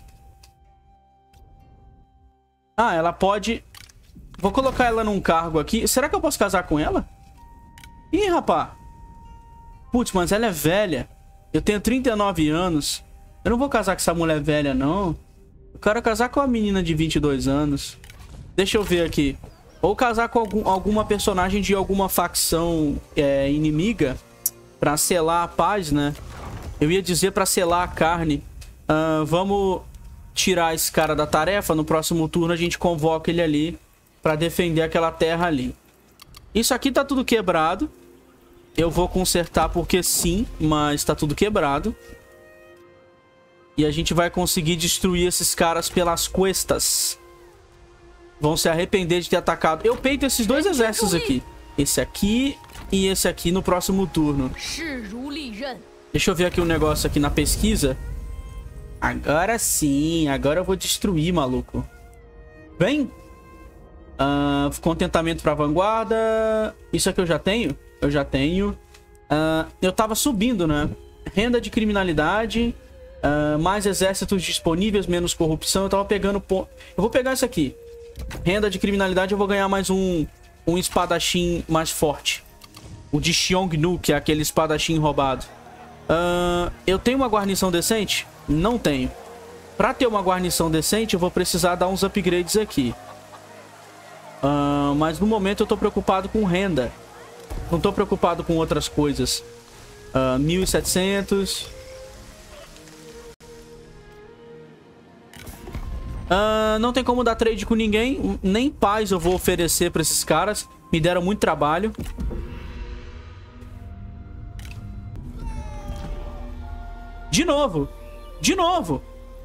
Ah, ela pode... Vou colocar ela num cargo aqui. Será que eu posso casar com ela? Ih, rapá. Putz, mas ela é velha. Eu tenho 39 anos. Eu não vou casar com essa mulher velha, não. Eu quero casar com uma menina de 22 anos. Deixa eu ver aqui. Ou casar com alguma personagem de alguma facção inimiga. Pra selar a paz, né? Eu ia dizer pra selar a carne. Vamos tirar esse cara da tarefa. No próximo turno a gente convoca ele ali pra defender aquela terra ali. Isso aqui tá tudo quebrado. Eu vou consertar porque sim, mas tá tudo quebrado. E a gente vai conseguir destruir esses caras pelas cuestas. Vão se arrepender de ter atacado. Eu peito esses dois exércitos aqui. Esse aqui e esse aqui no próximo turno. Deixa eu ver aqui um negócio aqui na pesquisa. Agora sim. Agora eu vou destruir, maluco. Vem. Contentamento pra vanguarda. Isso aqui eu já tenho? Eu já tenho. Eu tava subindo, né? Renda de criminalidade. Mais exércitos disponíveis, menos corrupção. Eu tava pegando... Eu vou pegar isso aqui. Renda de criminalidade, eu vou ganhar mais um espadachim mais forte. O de Xiongnu, que é aquele espadachim roubado. Eu tenho uma guarnição decente? Não tenho. Pra ter uma guarnição decente, eu vou precisar dar uns upgrades aqui. Mas no momento eu tô preocupado com renda. Não tô preocupado com outras coisas. 1.700. Não tem como dar trade com ninguém. Nem paz eu vou oferecer pra esses caras. Me deram muito trabalho. De novo. De novo.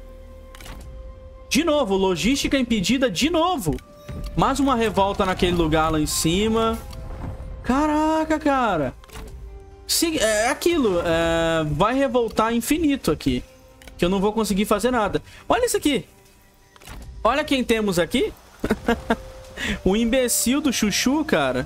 De novo. Logística impedida de novo. Mais uma revolta naquele lugar lá em cima. Caraca, cara. É aquilo. Vai revoltar infinito aqui. Que eu não vou conseguir fazer nada. Olha isso aqui. Olha quem temos aqui. O imbecil do Chuchu, cara.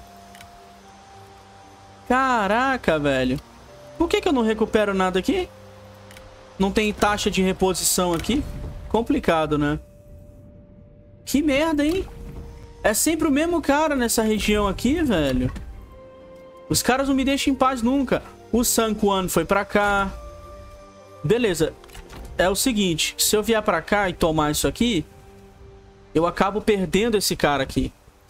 Caraca, velho. Por que eu não recupero nada aqui? Não tem taxa de reposição aqui? Complicado, né? Que merda, hein? É sempre o mesmo cara nessa região aqui, velho. Os caras não me deixam em paz nunca. O San Quan foi pra cá. Beleza. É o seguinte. Se eu vier pra cá e tomar isso aqui, eu acabo perdendo esse cara aqui.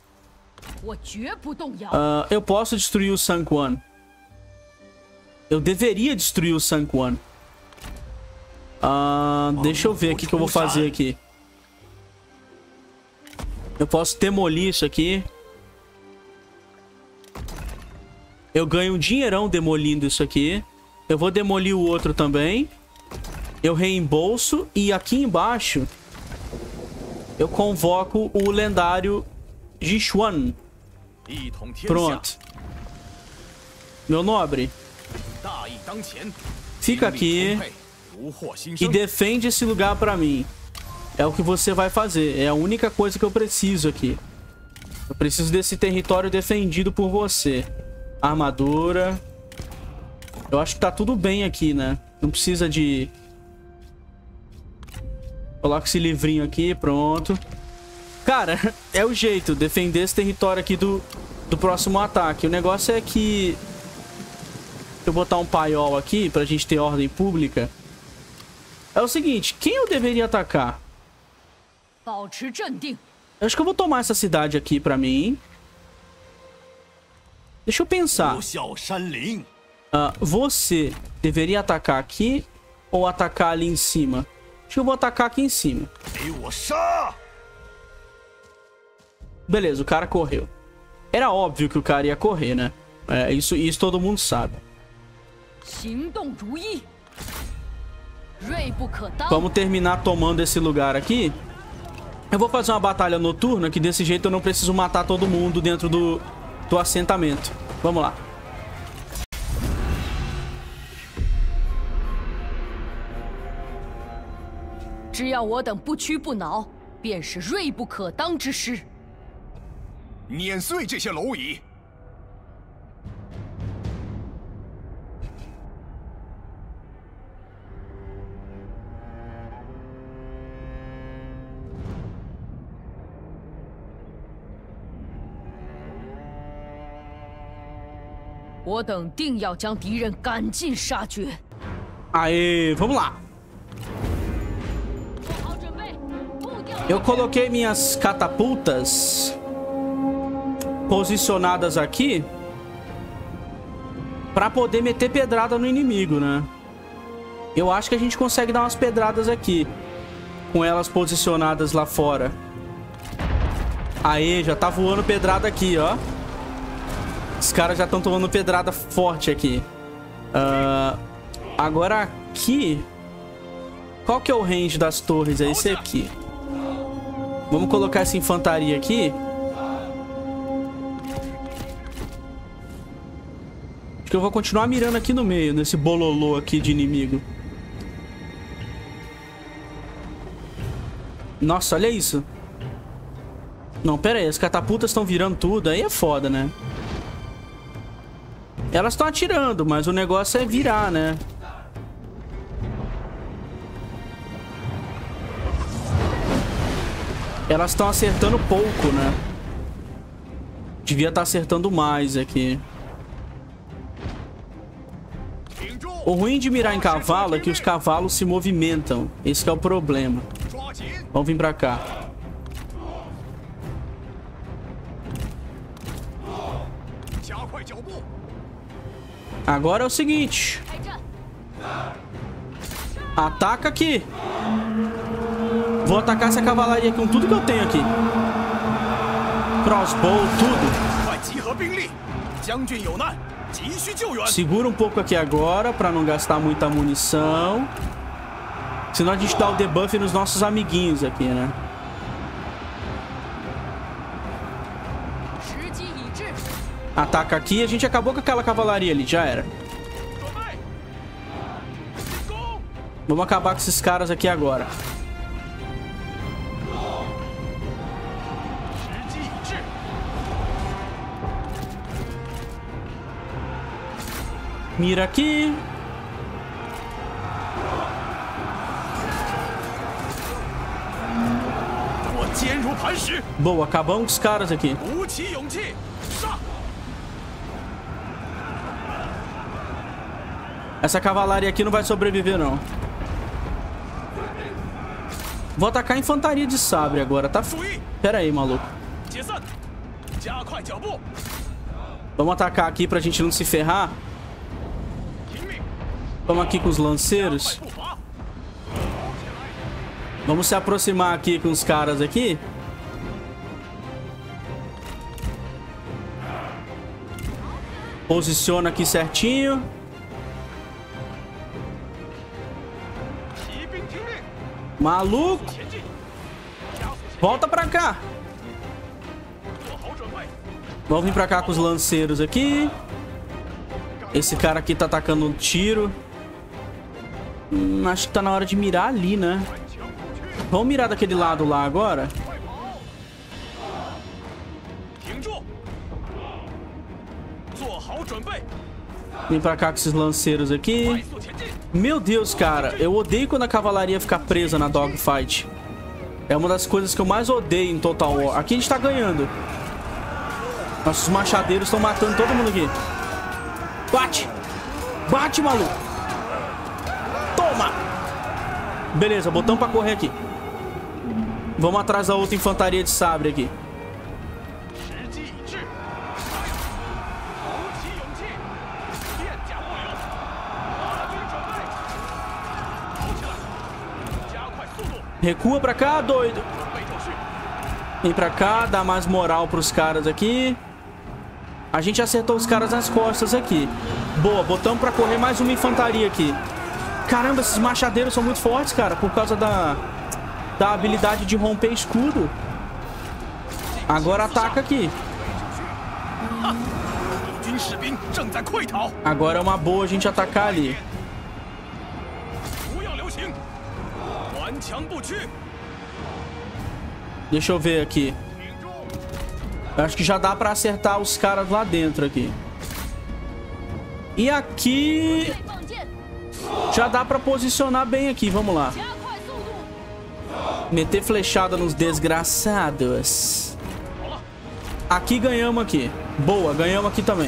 Eu posso destruir o San Quan. Eu deveria destruir o San Quan. Deixa eu ver o que eu vou fazer aqui. Eu posso demolir isso aqui. Eu ganho um dinheirão demolindo isso aqui. Eu vou demolir o outro também. Eu reembolso. E aqui embaixo eu convoco o lendário Jixuan. Pronto. Meu nobre, fica aqui e defende esse lugar pra mim. É o que você vai fazer. É a única coisa que eu preciso aqui. Eu preciso desse território defendido por você. Armadura. Eu acho que tá tudo bem aqui, né? Não precisa de... Coloca esse livrinho aqui, pronto. Cara, é o jeito. Defender esse território aqui do próximo ataque. O negócio é que... Deixa eu botar um paiol aqui pra gente ter ordem pública. É o seguinte, quem eu deveria atacar? Eu acho que eu vou tomar essa cidade aqui pra mim. Deixa eu pensar. Você deveria atacar aqui ou atacar ali em cima? Acho que eu vou atacar aqui em cima. Beleza, o cara correu. Era óbvio que o cara ia correr, né? Isso todo mundo sabe. Vamos terminar tomando esse lugar aqui. Eu vou fazer uma batalha noturna, que desse jeito eu não preciso matar todo mundo dentro do assentamento. Vamos lá. Aê, vamos lá. Eu coloquei minhas catapultas posicionadas aqui pra poder meter pedrada no inimigo, né? Eu acho que a gente consegue dar umas pedradas aqui com elas posicionadas lá fora. Aê, já tá voando pedrada aqui, ó. Os caras já estão tomando pedrada forte aqui. Agora aqui... Qual que é o range das torres? É esse aqui. Vamos colocar essa infantaria aqui. Acho que que eu vou continuar mirando aqui no meio, nesse bololô aqui de inimigo. Nossa, olha isso. Não, pera aí. As catapultas estão virando tudo. Aí é foda, né? Elas estão atirando, mas o negócio é virar, né? Elas estão acertando pouco, né? Devia estar acertando mais aqui. O ruim de mirar em cavalo é que os cavalos se movimentam. Esse que é o problema. Vamos vir pra cá. Agora é o seguinte. Ataca aqui. Vou atacar essa cavalaria com tudo que eu tenho aqui. Crossbow, tudo. Segura um pouco aqui agora pra não gastar muita munição. Senão a gente dá o debuff nos nossos amiguinhos aqui, né? Ataca aqui. A gente acabou com aquela cavalaria ali. Já era. Vamos acabar com esses caras aqui agora. Mira aqui. Boa, acabamos com os caras aqui. Essa cavalaria aqui não vai sobreviver, não. Vou atacar a infantaria de sabre agora, tá? Pera aí, maluco. Vamos atacar aqui pra gente não se ferrar. Vamos aqui com os lanceiros. Vamos se aproximar aqui com os caras aqui. Posiciona aqui certinho. Maluco. Volta pra cá. Vamos vir pra cá com os lanceiros aqui. Esse cara aqui tá atacando um tiro. Acho que tá na hora de mirar ali, né? Vamos mirar daquele lado lá agora. Vem pra cá com esses lanceiros aqui. Meu Deus, cara. Eu odeio quando a cavalaria fica presa na dogfight. É uma das coisas que eu mais odeio em Total War. Aqui a gente tá ganhando. Nossos machadeiros estão matando todo mundo aqui. Bate! Bate, maluco! Toma! Beleza, botamos pra correr aqui. Vamos atrás da outra infantaria de sabre aqui. Recua pra cá, doido. Vem pra cá, dá mais moral pros caras aqui. A gente acertou os caras nas costas aqui. Boa, botamos pra correr mais uma infantaria aqui. Caramba, esses machadeiros são muito fortes, cara. Por causa da habilidade de romper escudo. Agora ataca aqui. Agora é uma boa a gente atacar ali. Deixa eu ver aqui. Eu acho que já dá pra acertar os caras lá dentro aqui. E aqui já dá pra posicionar bem aqui. Vamos lá. Meter flechada nos desgraçados. Aqui ganhamos aqui. Boa, ganhamos aqui também.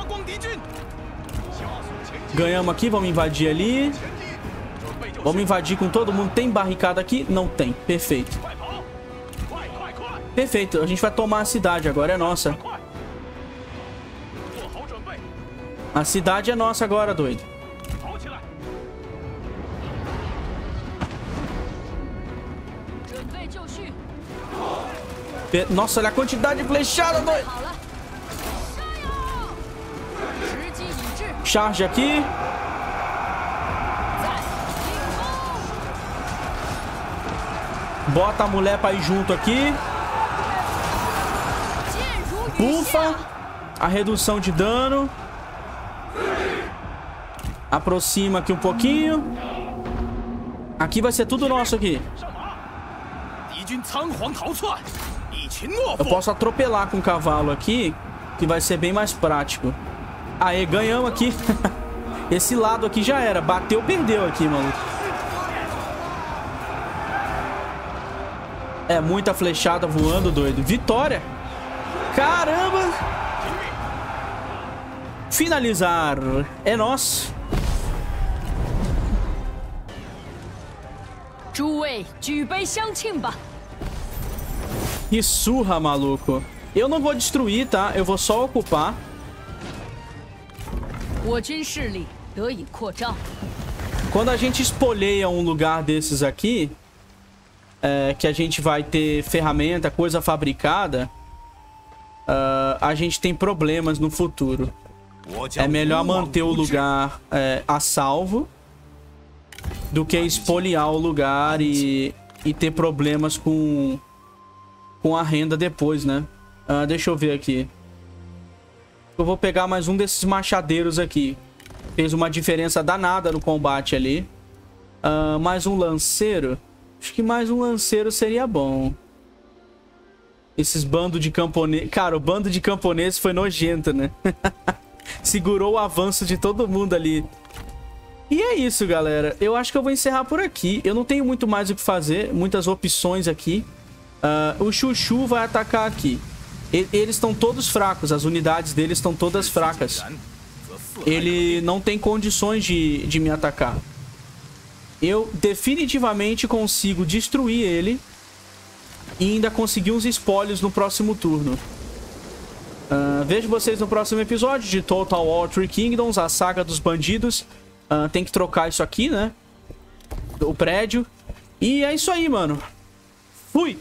Ganhamos aqui, vamos invadir ali. Vamos invadir com todo mundo. Tem barricada aqui? Não tem. Perfeito. Perfeito. A gente vai tomar a cidade agora. É nossa. A cidade é nossa agora, doido. Nossa, olha a quantidade de flechada, doido. Charge aqui. Bota a mulher pra ir junto aqui. Bufa a redução de dano. Aproxima aqui um pouquinho. Aqui vai ser tudo nosso aqui. Eu posso atropelar com o cavalo aqui, que vai ser bem mais prático. Aê, ganhamos aqui. Esse lado aqui já era. Bateu, perdeu aqui, maluco. É muita flechada voando, doido. Vitória. Caramba. Finalizar. É nosso. Que surra, maluco. Eu não vou destruir, tá? Eu vou só ocupar. Quando a gente espoleia um lugar desses aqui, que a gente vai ter ferramenta, coisa fabricada, a gente tem problemas no futuro. É melhor manter o lugar a salvo do que espoliar o lugar e ter problemas com a renda depois, né? Deixa eu ver aqui. Eu vou pegar mais um desses machadeiros aqui. Fez uma diferença danada no combate ali. Mais um lanceiro. Acho que mais um lanceiro seria bom. Esses bandos de camponeses... Cara, o bando de camponeses foi nojento, né? Segurou o avanço de todo mundo ali. E é isso, galera. Eu acho que eu vou encerrar por aqui. Eu não tenho muito mais o que fazer. Muitas opções aqui. O Chuchu vai atacar aqui. Eles estão todos fracos. As unidades deles estão todas fracas. Ele não tem condições de me atacar. Eu definitivamente consigo destruir ele. E ainda conseguir uns espólios no próximo turno. Vejo vocês no próximo episódio de Total War Three Kingdoms, a saga dos bandidos. Tem que trocar isso aqui, né? O prédio. E é isso aí, mano. Fui!